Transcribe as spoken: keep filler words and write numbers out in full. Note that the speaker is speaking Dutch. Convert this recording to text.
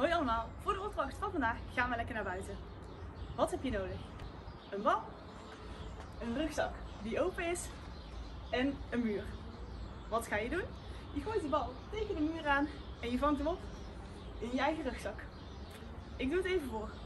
Hoi allemaal, voor de opdracht van vandaag gaan we lekker naar buiten. Wat heb je nodig? Een bal, een rugzak die open is en een muur. Wat ga je doen? Je gooit die bal tegen de muur aan en je vangt hem op in je eigen rugzak. Ik doe het even voor.